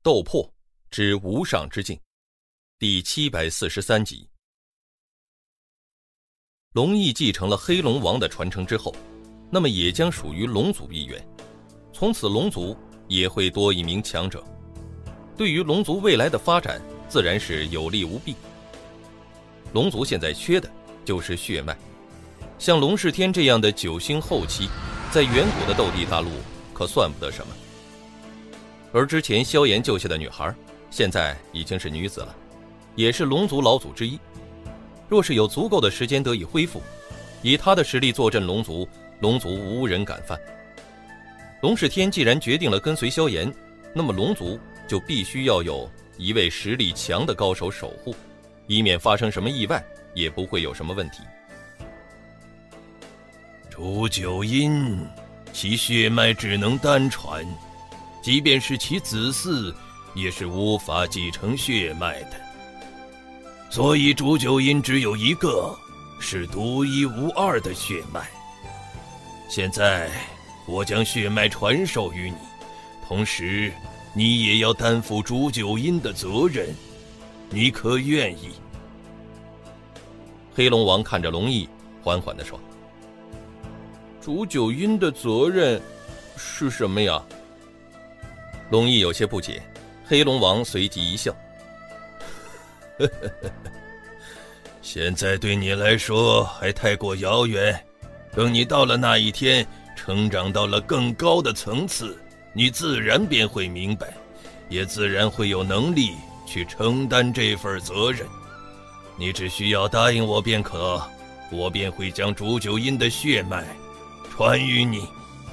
斗破之无上之境第743集。龙翼继承了黑龙王的传承之后，那么也将属于龙族一员，从此龙族也会多一名强者，对于龙族未来的发展自然是有利无弊。龙族现在缺的就是血脉，像龙世天这样的9星后期，在远古的斗帝大陆可算不得什么。而之前萧炎救下的女孩，现在已经是女子了，也是龙族老祖之一。若是有足够的时间得以恢复，以他的实力坐镇龙族，龙族无人敢犯。龙世天既然决定了跟随萧炎，那么龙族就必须要有一位实力强的高手守护，以免发生什么意外，也不会有什么问题。 朱九阴，其血脉只能单传，即便是其子嗣，也是无法继承血脉的。所以朱九阴只有一个，是独一无二的血脉。现在我将血脉传授于你，同时你也要担负朱九阴的责任，你可愿意？ 黑龙王看着龙翼，缓缓地说：朱九阴的责任是什么呀？龙翼有些不解，黑龙王随即一笑： 现在对你来说还太过遥远，等你到了那一天，成长到了更高的层次，你自然便会明白，也自然会有能力去承担这份责任。你只需要答应我便可，我便会将朱九阴的血脉传于你。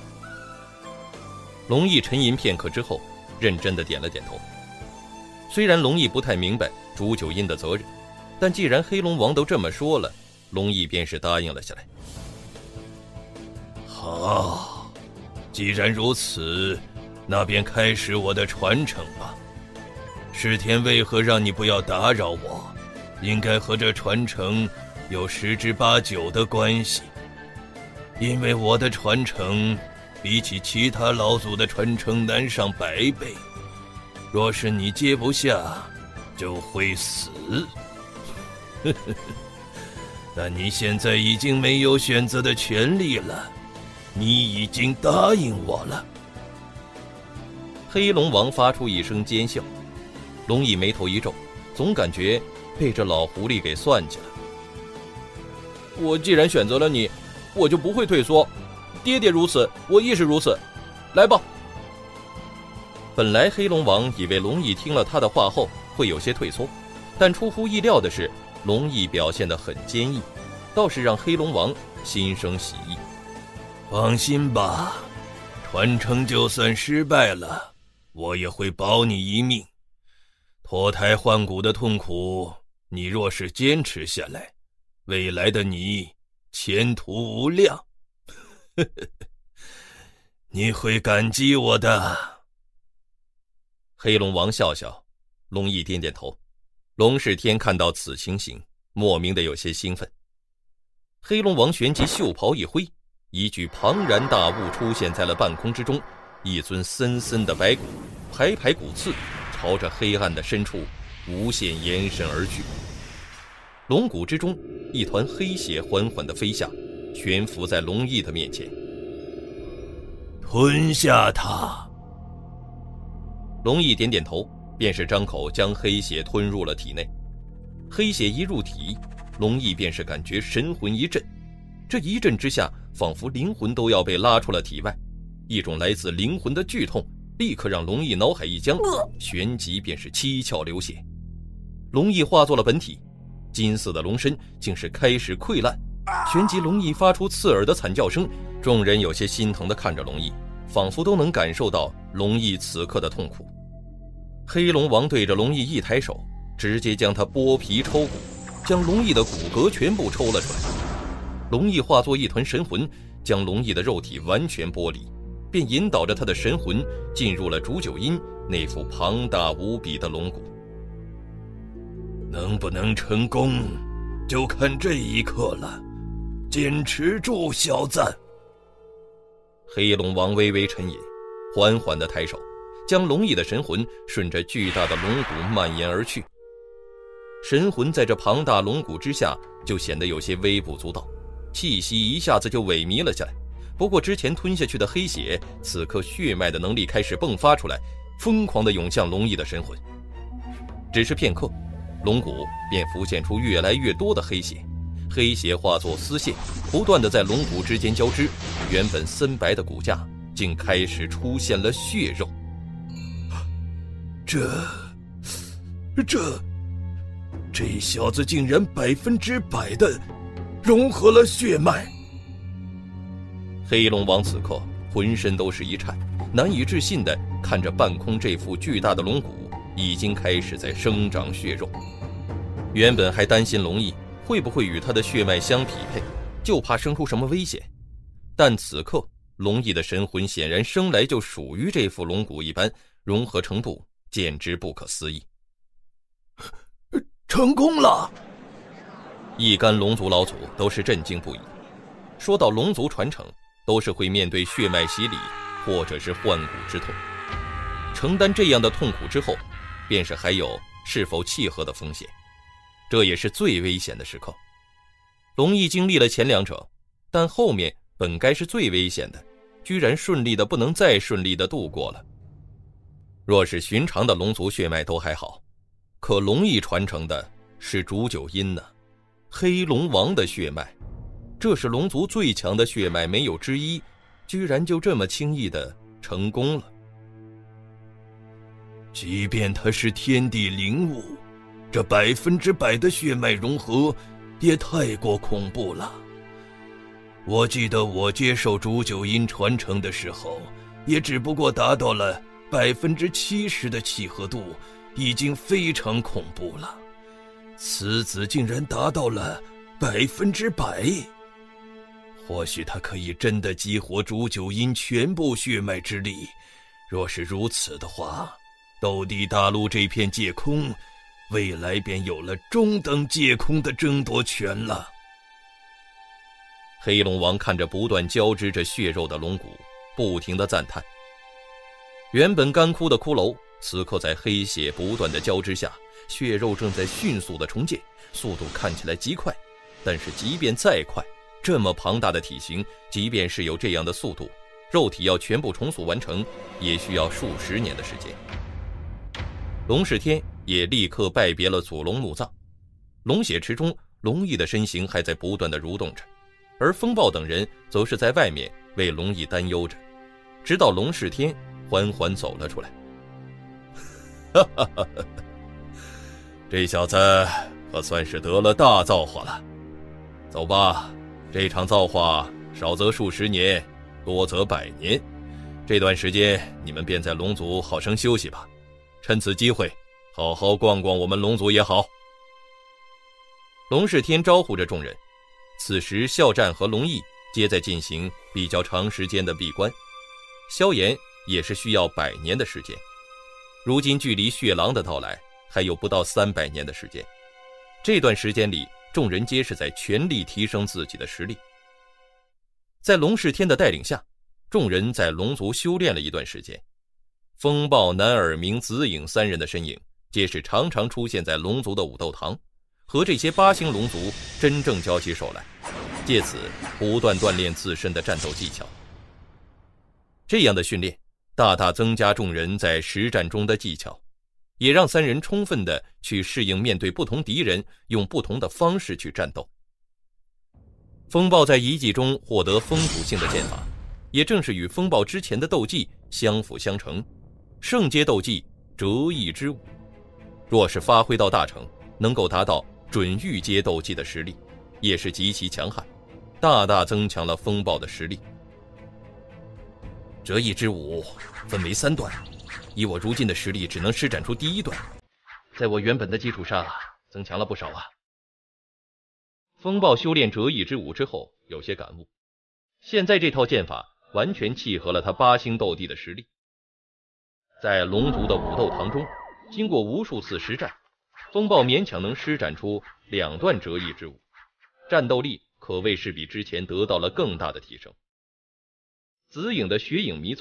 龙翼沉吟片刻之后，认真地点了点头。虽然龙翼不太明白朱九阴的责任，但既然黑龙王都这么说了，龙翼便是答应了下来。 好，既然如此，那便开始我的传承吧。世天为何让你不要打扰我？应该和这传承有10之8九的关系。因为我的传承比起其他老祖的传承难上100倍，若是你接不下，就会死。但你现在已经没有选择的权利了，你已经答应我了。 黑龙王发出一声尖笑，龙翼眉头一皱，总感觉被这老狐狸给算计了。我既然选择了你，我就不会退缩，爹爹如此，我亦是如此，来吧。本来黑龙王以为龙翼听了他的话后会有些退缩，但出乎意料的是，龙翼表现得很坚毅，倒是让黑龙王心生喜意。 放心吧，传承就算失败了，我也会保你一命。脱胎换骨的痛苦，你若是坚持下来，未来的你前途无量。你会感激我的。 黑龙王笑笑，龙翼点点头。龙世天看到此情形，莫名的有些兴奋。黑龙王旋即袖袍一挥，一具庞然大物出现在了半空之中，一尊森森的白骨，排排骨刺朝着黑暗的深处无限延伸而去。龙骨之中，一团黑血缓缓地飞下，悬浮在龙翼的面前。 吞下它。 龙翼点点头，便是张口将黑血吞入了体内。黑血一入体，龙翼便是感觉神魂一震，这一震之下，仿佛灵魂都要被拉出了体外，一种来自灵魂的剧痛立刻让龙翼脑海一僵，旋即便是七窍流血。龙翼化作了本体，金色的龙身竟是开始溃烂，旋即龙翼发出刺耳的惨叫声，众人有些心疼地看着龙翼，仿佛都能感受到龙翼此刻的痛苦。黑龙王对着龙翼一抬手，直接将它剥皮抽骨，将龙翼的骨骼全部抽了出来。龙翼化作一团神魂，将龙翼的肉体完全剥离，便引导着他的神魂进入了朱九阴那副庞大无比的龙骨。 能不能成功，就看这一刻了。坚持住，小子！ 黑龙王微微沉吟，缓缓地抬手， 将龙翼的神魂顺着巨大的龙骨蔓延而去。神魂在这庞大龙骨之下就显得有些微不足道，气息一下子就萎靡了下来。不过之前吞下去的黑血，此刻血脉的能力开始迸发出来，疯狂地涌向龙翼的神魂。只是片刻，龙骨便浮现出越来越多的黑血，黑血化作丝线，不断地在龙骨之间交织，原本森白的骨架竟开始出现了血肉。 这小子竟然100%的融合了血脉。 黑龙王此刻浑身都是一颤，难以置信地看着半空这副巨大的龙骨已经开始在生长血肉。原本还担心龙翼会不会与他的血脉相匹配，就怕生出什么危险，但此刻龙翼的神魂显然生来就属于这副龙骨一般，融合程度简直不可思议。 成功了！ 一干龙族老祖都是震惊不已。说到龙族传承，都是会面对血脉洗礼或者是换骨之痛，承担这样的痛苦之后，便是还有是否契合的风险，这也是最危险的时刻。龙翼经历了前两者，但后面本该是最危险的，居然顺利的不能再顺利的度过了。若是寻常的龙族血脉都还好，可龙翼传承的是煮酒阴呢，黑龙王的血脉，这是龙族最强的血脉没有之一，居然就这么轻易的成功了。 即便他是天地灵物，这100%的血脉融合也太过恐怖了。我记得我接受煮酒阴传承的时候，也只不过达到了70%的契合度，已经非常恐怖了。此子竟然达到了100%，或许他可以真的激活煮酒阴全部血脉之力。若是如此的话，斗帝大陆这片界空，未来便有了中等界空的争夺权了。 黑龙王看着不断交织着血肉的龙骨，不停地赞叹。原本干枯的骷髅，此刻在黑血不断的交织下，血肉正在迅速的重建，速度看起来极快。但是即便再快，这么庞大的体型，即便是有这样的速度，肉体要全部重塑完成，也需要数十年的时间。龙世天也立刻拜别了祖龙墓葬，龙血池中龙翼的身形还在不断的蠕动着，而风暴等人则是在外面为龙翼担忧着，直到龙世天缓缓走了出来。 这小子可算是得了大造化了。走吧，这场造化少则数十年，多则100年，这段时间你们便在龙族好生休息吧，趁此机会好好逛逛我们龙族也好。 龙世天招呼着众人，此时肖战和龙翼皆在进行比较长时间的闭关，萧炎也是需要100年的时间，如今距离血狼的到来还有不到300年的时间。这段时间里，众人皆是在全力提升自己的实力。在龙世天的带领下，众人在龙族修炼了一段时间。风暴、南尔明、紫影3人的身影皆是常常出现在龙族的武斗堂，和这些8星龙族真正交起手来，借此不断锻炼自身的战斗技巧。这样的训练大大增加众人在实战中的技巧，也让3人充分的去适应面对不同敌人，用不同的方式去战斗。风暴在遗迹中获得风属性的剑法，也正是与风暴之前的斗技相辅相成，圣阶斗技折翼之舞，若是发挥到大成，能够达到准御阶斗技的实力，也是极其强悍，大大增强了风暴的实力。折翼之舞分为3段，以我如今的实力只能施展出第1段，在我原本的基础上增强了不少啊。风暴修炼折翼之舞之后有些感悟，现在这套剑法完全契合了他8星斗帝的实力。在龙族的武斗堂中，经过无数次实战，风暴勉强能施展出2段折翼之舞，战斗力可谓是比之前得到了更大的提升。紫影的血影迷踪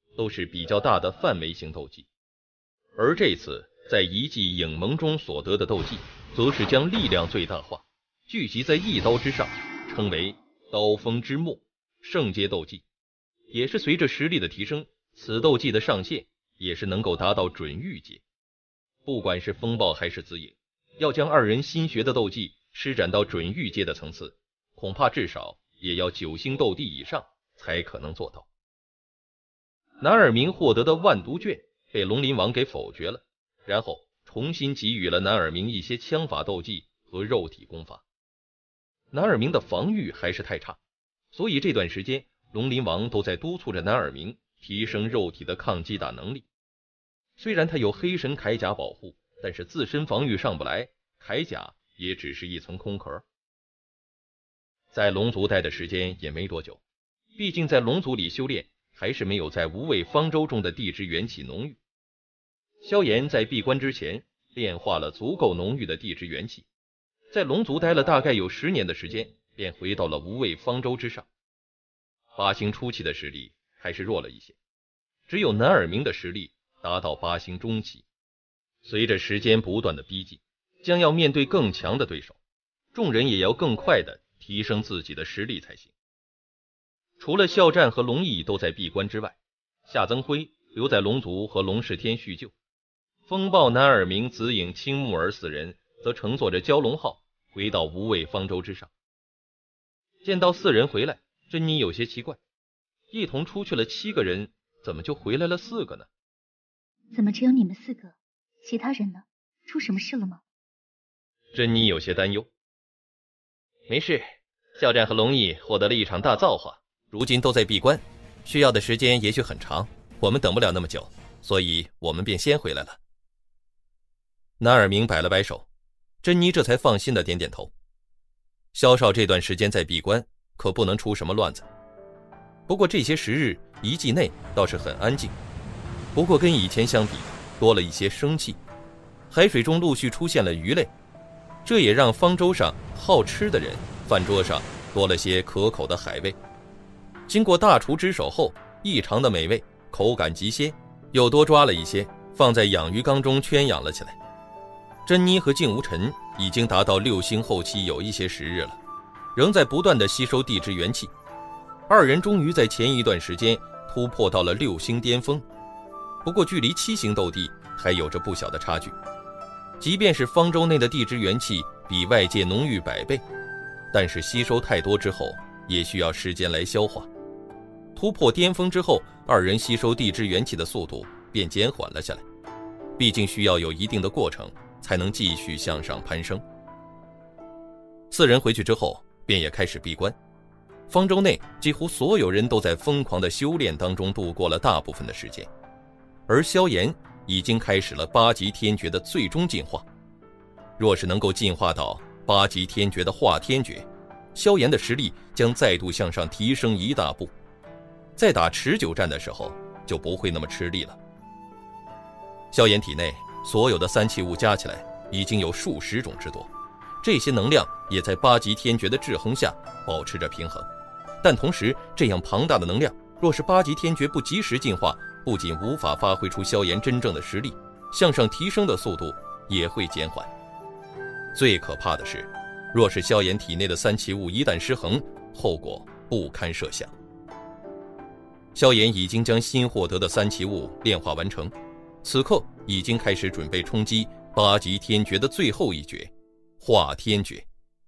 都是比较大的范围型斗技，而这次在遗迹影盟中所得的斗技，则是将力量最大化，聚集在一刀之上，称为刀锋之末圣阶斗技。也是随着实力的提升，此斗技的上限也是能够达到准御阶。不管是风暴还是紫影，要将二人新学的斗技施展到准御阶的层次，恐怕至少也要9星斗帝以上才可能做到。南尔明获得的万毒卷被龙鳞王给否决了，然后重新给予了南尔明一些枪法斗技和肉体功法。南尔明的防御还是太差，所以这段时间龙鳞王都在督促着南尔明提升肉体的抗击打能力。虽然他有黑神铠甲保护，但是自身防御上不来，铠甲也只是一层空壳。在龙族待的时间也没多久，毕竟在龙族里修炼还是没有在无畏方舟中的地之元气浓郁。萧炎在闭关之前炼化了足够浓郁的地之元气，在龙族待了大概有10年的时间，便回到了无畏方舟之上。8星初期的实力还是弱了一些，只有南尔明的实力达到8星中期。随着时间不断的逼近，将要面对更强的对手，众人也要更快的提升自己的实力才行。除了笑战和龙翼都在闭关之外，夏增辉留在龙族和龙世天叙旧，风暴、南尔明、紫影、青木儿4人则乘坐着蛟龙号回到无畏方舟之上。见到4人回来，珍妮有些奇怪，一同出去了7个人，怎么就回来了4个呢？ 怎么只有你们4个？其他人呢？出什么事了吗？ 珍妮有些担忧。没事，笑战和龙翼获得了一场大造化，如今都在闭关，需要的时间也许很长，我们等不了那么久，所以我们便先回来了。南尔明摆了摆手，珍妮这才放心的点点头。萧少这段时间在闭关，可不能出什么乱子。不过这些时日，遗迹内倒是很安静，不过跟以前相比，多了一些生气。海水中陆续出现了鱼类，这也让方舟上好吃的人饭桌上多了些可口的海味。经过大厨之手后，异常的美味，口感极鲜，又多抓了一些，放在养鱼缸中圈养了起来。珍妮和静无尘已经达到6星后期有一些时日了，仍在不断的吸收地之元气。2人终于在前一段时间突破到了6星巅峰，不过距离7星斗帝还有着不小的差距。即便是方舟内的地之元气比外界浓郁100倍，但是吸收太多之后也需要时间来消化。突破巅峰之后，2人吸收地之元气的速度便减缓了下来，毕竟需要有一定的过程才能继续向上攀升。4人回去之后便也开始闭关，方舟内几乎所有人都在疯狂的修炼当中度过了大部分的时间，而萧炎已经开始了8级天诀的最终进化。若是能够进化到8级天诀的化天诀，萧炎的实力将再度向上提升一大步，在打持久战的时候就不会那么吃力了。萧炎体内所有的3气物加起来已经有数十种之多，这些能量也在8级天诀的制衡下保持着平衡。但同时，这样庞大的能量，若是8级天诀不及时进化，不仅无法发挥出萧炎真正的实力，向上提升的速度也会减缓。最可怕的是，若是萧炎体内的3气物一旦失衡，后果不堪设想。萧炎已经将新获得的3气物炼化完成，此刻已经开始准备冲击8级天诀的最后一诀化天诀。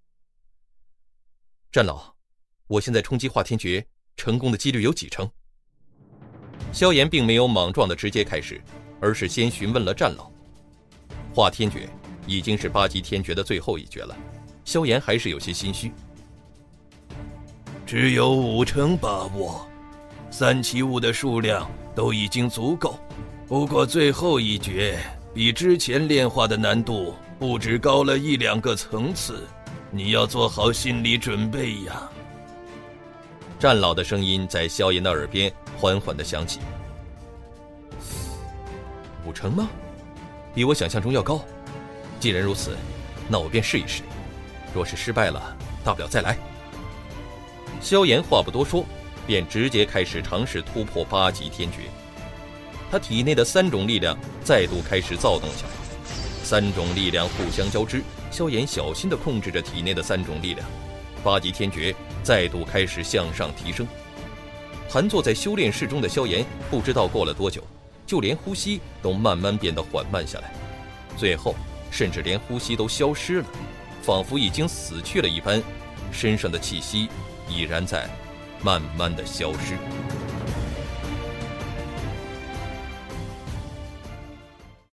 战老，我现在冲击化天诀成功的几率有几成？萧炎并没有莽撞的直接开始，而是先询问了战老。化天诀已经是8级天诀的最后一诀了，萧炎还是有些心虚。 只有5成把握，3气物的数量都已经足够，不过最后一诀比之前炼化的难度不止高了1、2个层次，你要做好心理准备呀。 战老的声音在萧炎的耳边缓缓地响起。5成吗？比我想象中要高。既然如此，那我便试一试，若是失败了，大不了再来。萧炎话不多说，便直接开始尝试突破8级天诀， 他体内的3种力量再度开始躁动起来。3种力量互相交织，萧炎小心地控制着体内的3种力量。8级天诀再度开始向上提升。盘坐在修炼室中的萧炎不知道过了多久，就连呼吸都慢慢变得缓慢下来，最后甚至连呼吸都消失了，仿佛已经死去了一般，身上的气息已然在慢慢的消失。